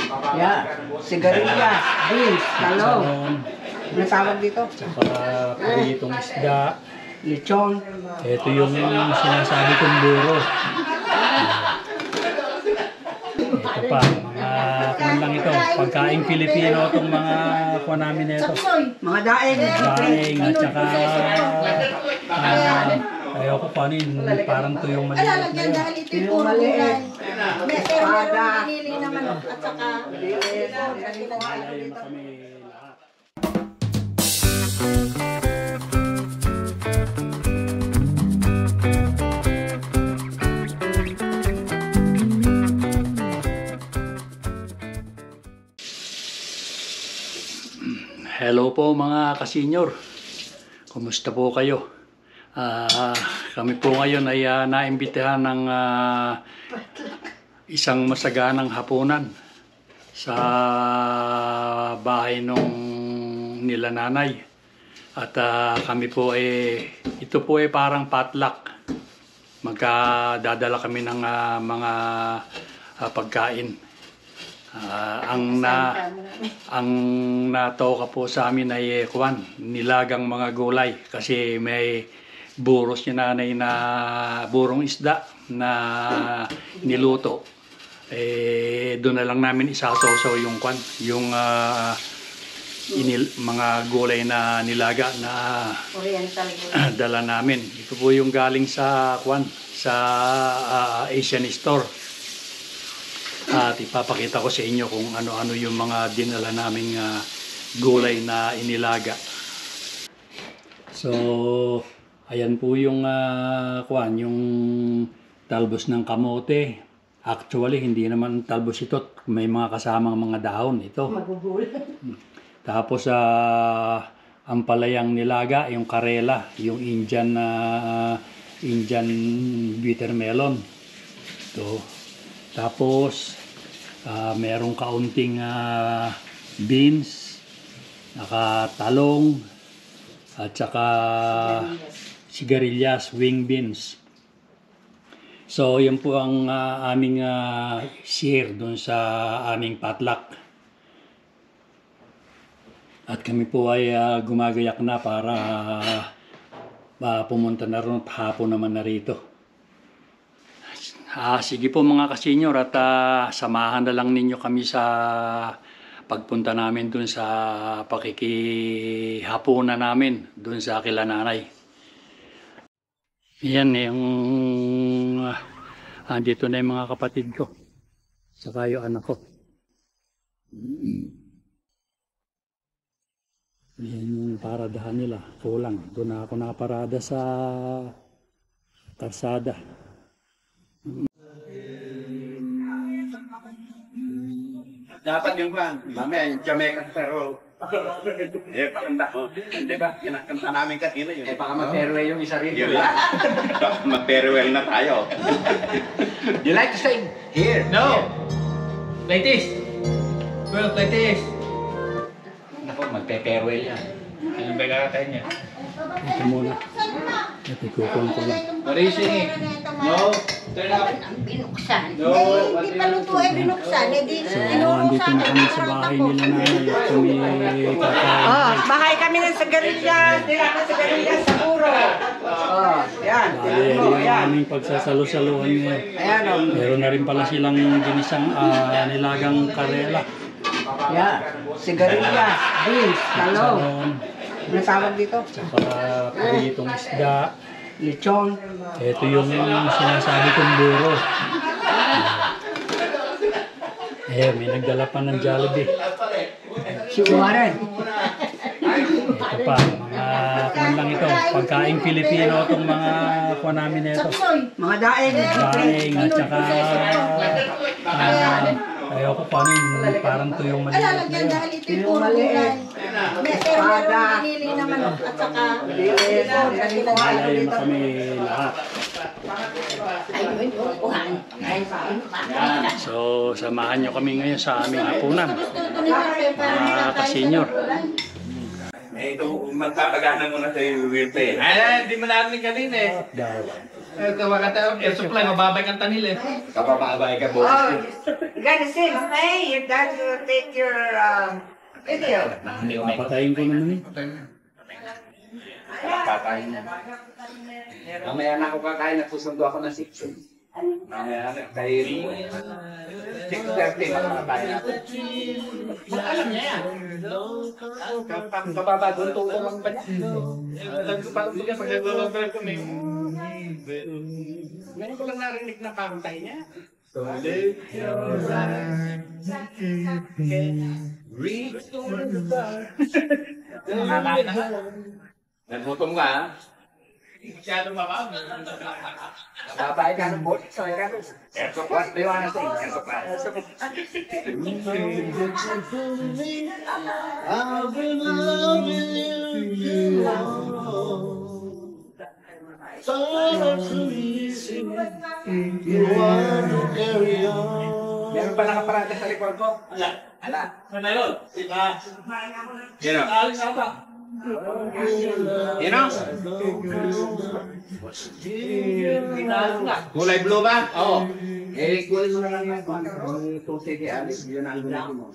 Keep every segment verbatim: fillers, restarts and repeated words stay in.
Yeah. Sigarilyas, beans, talong. Ano tawag dito? Saka pritong isda. Lechon. Ito yung sinasabi kong buro. Ito pa, mga kung lang ito, pagkaing Pilipino itong mga kuha namin ito. Mga daing. Daing at saka uh, ayoko pa rin, parang tuyong maliit na yun. Dahil ito yung puro gulay. May pero meron pinili naman at saka Malayo na kami lahat. Hello po mga kasenyor. Kumusta po kayo? Uh, kami po ngayon ay uh, naimbitahan ng uh, isang masaganang hapunan sa bahay nung nila nanay. At uh, kami po ay, ito po ay parang potluck. Magkadadala kami ng uh, mga uh, pagkain. Uh, ang na ang natoka po sa amin ay kuwan, nilagang mga gulay kasi may buros ni nanay na burong isda na niluto. Eh doon na lang namin isasaw-saw yung kwan, yung uh, inil, mga gulay na nilaga na uh, dala namin. Ito po yung galing sa kwan, sa uh, Asian store. At ipapakita ko sa inyo kung ano-ano yung mga dinala naming uh, gulay na inilaga. So, ayan po yung uh, kuan, yung talbos ng kamote. Actually, hindi naman talbos ito. May mga kasamang mga dahon ito. Tapos, uh, ang palayang nilaga, yung karela, yung Indian, uh, Indian bitter melon. Ito. Tapos, uh, merong kaunting uh, beans, nakatalong, at saka sigarilyas, wing beans. So, yan po ang uh, aming uh, share doon sa aming potluck. At kami po ay uh, gumagayak na para uh, pumunta na rin at hapon naman na rito. Ah, sige po mga kasenyor at uh, samahan na lang ninyo kami sa pagpunta namin dun sa pakikihapunan namin dun sa kila nanay. Yan yung uh, andito na yung mga kapatid ko saka yung anak ko. Yan yung paradahan nila, kulang. Doon na ako naparada sa karsada. Dapat yung pan, mamaya yung Jamaican pero eh, pakanta mo. Di ba? Kinakanta namin kanina yun. Eh, baka ma-farewell yung isa rin. Yun lang. Baka ma-farewell na tayo. You like to sing? Here. No. Like this. Well, like this. Ako, magpe-farewell yan. Ano ba kakatayin niya? Ito muna. Ito ikukulang ko lang. What are you singing? No. Turn up. ang binuksan. No. Eh, hindi pa luto ay binuksan. Eh, di, So, tinulong andito sa na akin. kami sa bahay nila nanay at kami kakain. Oh, bahay kami ng sigarilyas. Tira ka sigarilyas sa puro. Oh, yan. Bale, yung aming pagsasalo-saluhan ngayon. Ayan o. Meron na rin pala silang ginisang uh, nilagang karela. Yeah. Sigarilyas, beans, talong. Salon, Ano tawag dito? saka pritong isda. Lechon. Ito yung sinasabi kong buro. Eh, may nagdala pa ng Jollibee. Si Warren. Ito pa, mga kung lang ito, pagkaing Pilipino itong mga kuha namin ito. Mga daing. Daing at saka uh, ayoko pa rin, parang tuyong maliit na Lalagyan yun. dahil ito yung puro gulay. May pero meron pinili naman at saka Malayo na kami lahat. ayun yung upuhan. So, samahan nyo kami ngayon sa aming hapunan. Mga kasenyor. Eh, ito, magpapagana muna sa wheelchair. Ay, hindi mo namin kanina eh. Dahil, Eh, kawakata, air supply, mababay kang tanil eh. Kapababay ka, Oh, boss. you gotta say, hey, your dad will take your um, video. Patayin ko naman eh. Patayin niya. Mamaya na ako kakain at susundo ako ng six. Mamaya na, kay six thirty, makakatayin ako. Alam niya yan. Kapabagunto ko lang ba niya? Parang bigyan pag nagbabagal ko may... Ngayon ko lang narinig na pangtay niya. So live your life. Reach for the stars. Nagutom ka, ha? Masyado mababa. Babae ka ng bot. So, yan ka. Erso pa. Liwanag sa inyo. Erso pa. I've been loving you. Far too easy. You want to carry on. Meron pa nakaparada sa likod ko. Ala. Ala. Ano yun? Sika. Sino? Alis na ba? Sino? Kulay blue ba? Oo. Eh, kulay mo na lang yan. Kung tusi kay Alice, yun ang gulay mo.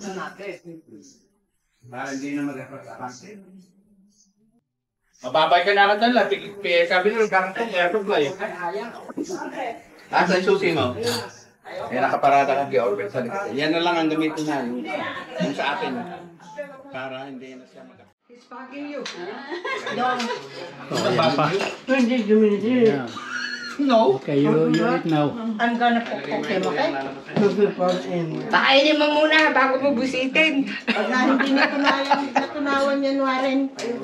Para hindi na mag-apasapasip. Mababay ka na ka dala. Sabi nyo, garantong air supply. Asa yung susi mo? Eh, nakaparada ka kay Orbit sa likod. Yan na lang ang gamitin na yung, yung sa atin. Para hindi na siya mag- He's fucking you. Oh, yan pa. Yeah. No. Okay, you, you eat now. I'm gonna cook okay, okay? Pakainin mo muna bago mo busitin. Pag na hindi natunayan, natunawan yan, Warren.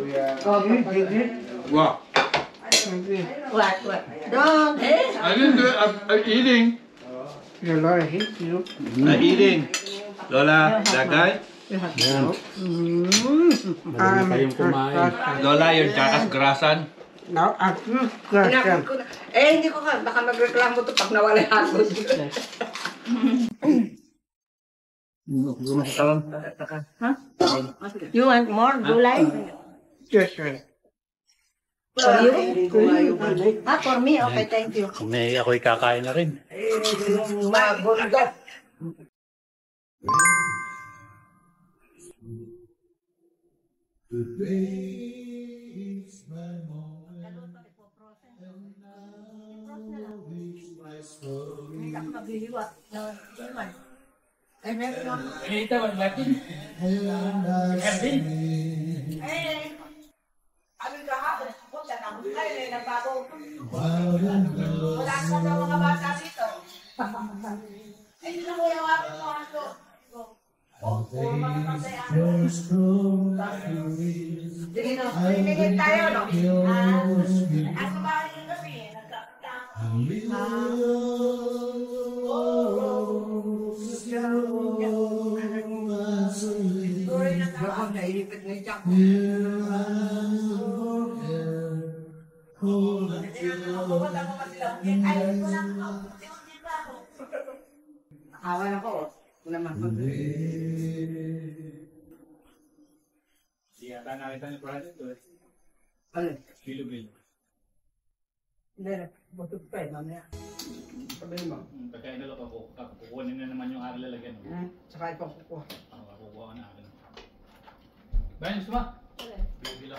Wow. What, what? Dog. I didn't do it. I'm, I'm eating. Lola hates you. I'm eating. Lola, that guy? Yan. Magaling kayong kumain. Lola, yung jakas-grasan. Now I feel Tinapon ko na. Eh, hindi ko ka. Baka magreklamo to pag nawala ako. You want more gulay? just right. For you? Ah, for me? Okay, thank you. May ako'y kakain na rin. Magundo. Ito, Latin. Erwin. Amin ka ha? Punta na mo. Ay, nagbago. Wala ka na mga bata dito. Ay, hindi na mo yung akin mo ato. Dito, pinigit tayo, no? Ako ba yung gabi? Nagkakita. Sorry na ako, nailipit na siya. Awan ako. Wala man. Hindi yata nakita niyo project ko eh. Ano? Bilo-bilo. Hindi na. Butog pa eh, mamaya. Sabihin mo. Pagkain na lang ako, kukunin na naman yung aking lalagyan. Hmm, saka ipang kukuha. Ako, kukuha ko na akin. Bayan, gusto ba? Bilo-bilo.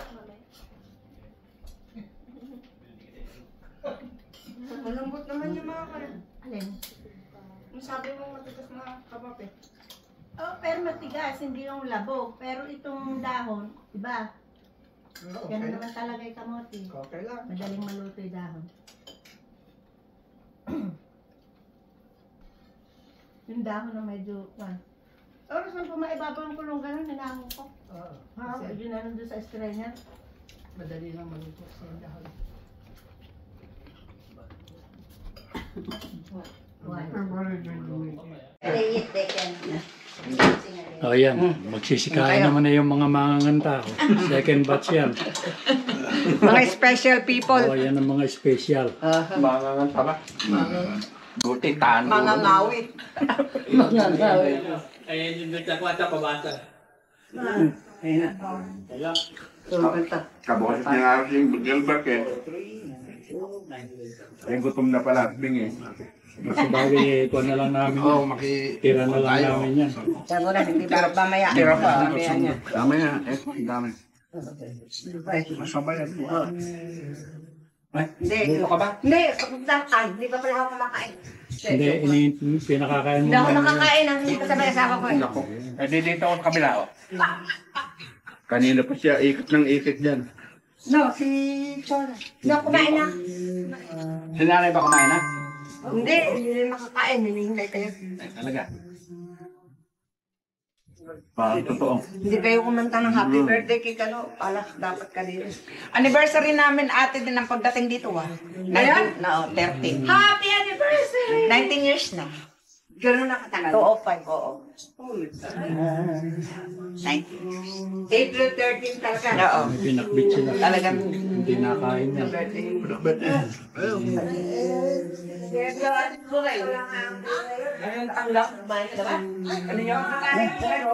Malambot naman yung mga kaya. Alin? Ang sabi mo matigas na kapape. Oh, pero matigas, hindi yung labo. Pero itong dahon, diba? Okay. Ganun naman talaga yung kamote. Okay lang. Madaling maluto yung dahon. Yung dahon na medyo, one. Oras nang pumaibabaw ang kulong ganun, hinango ko. Oo. Ha, yun na doon sa estrella. Madali lang maluto sa dahon. Why? What are you doing? They eat, they can. O yan, magsisikain naman na yung mga manganganta ko. Second batch yan. Mga special people. O yan ang mga special. Mga nga tama. Buti tano. Mga ngawit. Ayun yung nagtakwata pabasa. Ayun na. Tulog ka. Kabukas niya nga si Gilbert eh. Ay, gutom na pala, Bing eh. Sabagay, ito na lang namin. Oo, maki... Tira na lang namin yan. Sabi mo na, hindi ba mamaya? Tira pa. Dami na. Eh, dami. Masabay yan. Hindi. Ano ka ba? Hindi. Ay, hindi pa pala ako kumakain. Hindi, ini pinakakain mo. Hindi ako na- nakakain. Hindi ko sabay asawa ko. eh. Ako. Eh, di dito ako sa kabila, oh. Kanina pa siya, ikot ng ikot dyan. No, si Chora. Hindi ako kumain na. Si nanay ba kumain na? Hindi, hindi rin makakain. Hinihintay kayo. Ay, talaga. Parang totoo. Hindi kayo kumanta ng happy birthday kay Kalo. Pala, dapat ka din. Anniversary namin ate din ang pagdating dito ah. Ngayon? No, thirteen. Happy anniversary! nineteen years na. Gano'n nakatagal? two oh five, oo. nineteen. April thirteen talaga. Oo. May pinakbit sila. Talagang Hindi nakain yan. Ngayon ang lock, kumain ka na ba? Ano yung kakain? Pero,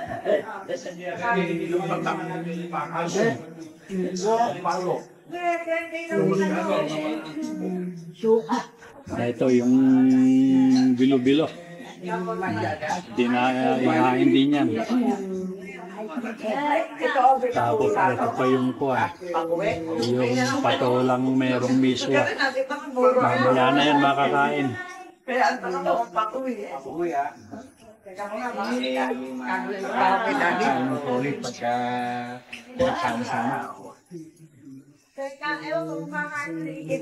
Ah, ito yung bilo-bilo. Hindi na ihain din yan. Tapos ito pa yung kuha. Yung patolang merong miswa. Mamaya na yan makakain. kaya ang tanong mo, ang pakuwi. Uy, ah. Teka mo nga, bakit ka? Bakit daddy? Ano po ulit pagka sama-sama. Teka, ewan ko kung kakain mo rin.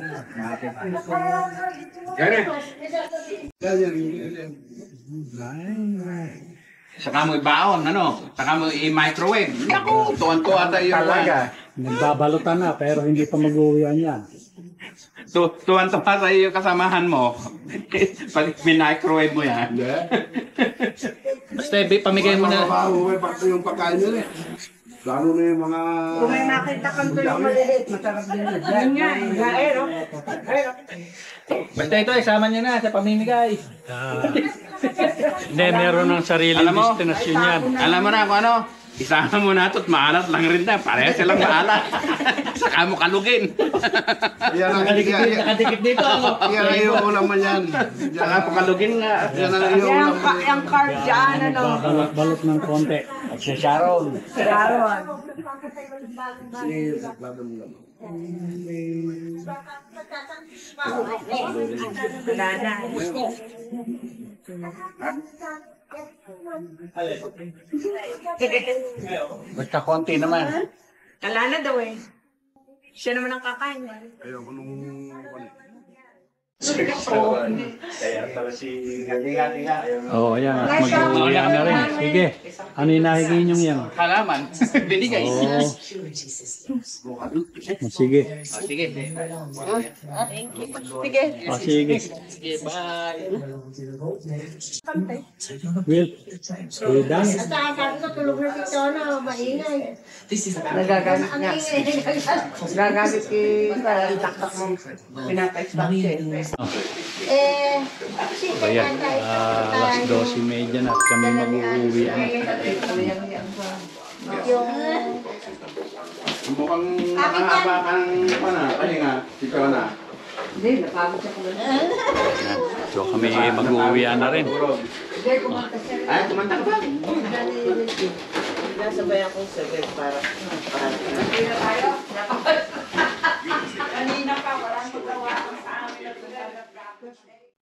Saka mo ibaon, ano? Saka mo i-microwave. Naku, tuwan-tuwa tayo. Talaga. Nagbabalutan na pero hindi pa mag-uwian yan. Tu tuwan-tuwa tayo yung kasamahan mo. Pag min-microwave mo yan. Basta, eh, pamigay mo na. Pauwi pa yung pagkain nila eh. Lalo na yung mga... Kung may nakita kang tuyong maliit, masarap din yun. Yan nga, eh, no? Basta ito, isama niyo na sa pamimigay. Ah. Hindi, meron ng sariling Alam mo? destinasyon yan. Alam mo na kung ano? Isama mo na ito't maalat lang rin na. Parehas silang maalat. Saka mo kalugin. Yan ang Nakadikit, yan- nakadikit dito. Ano? yan ang yung ulam mo yan. Saka mo kalugin nga. Yan ang yung ulam Yung, mo ka- yung card dyan, ano. Nagbabalot-balot ng konti. At si Sharon. Sharon. Wala na. Basta konti naman. Wala na daw eh. Siya naman ang kakain. Ayoko nung... Kaya pala si Galinga-linga. Oo, oh, yan. Mag-uwian na rin. Sige. Ano yung nahigin yung yan? Halaman. Binigay. Oo. Sige. Sige. Sige. O, sige. Sige, bye. Will. Will Dan. Sabi ko, tulog na si Tono, maingay. Nagagamit Ang nga. ingay. Nagagamit ki para taktak mo. Pinapa-extract siya. Eh, si Ayan. Ah, alas dos medya na at kami mag-uwi. Ano? Yung... Mukhang nakahaba kang pa na. Kaya nga, ikaw na. Hindi, napagod siya kung ano. Yan. So kami mag-uwi na rin. Hindi, kumanta siya. Ay, kumanta ka ba? Nasabay ako sa web para... Kanina tayo. Kanina pa, walang magawa sa amin.